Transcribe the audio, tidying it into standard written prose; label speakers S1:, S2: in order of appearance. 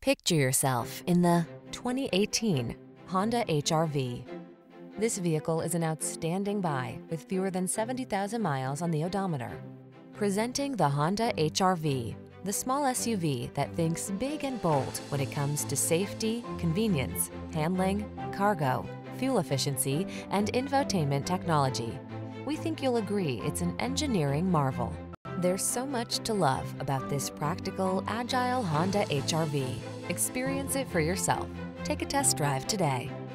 S1: Picture yourself in the 2018 Honda HR-V. This vehicle is an outstanding buy with fewer than 70,000 miles on the odometer. Presenting the Honda HR-V, the small SUV that thinks big and bold when it comes to safety, convenience, handling, cargo, fuel efficiency, and infotainment technology. We think you'll agree it's an engineering marvel. There's so much to love about this practical, agile Honda HR-V. Experience it for yourself. Take a test drive today.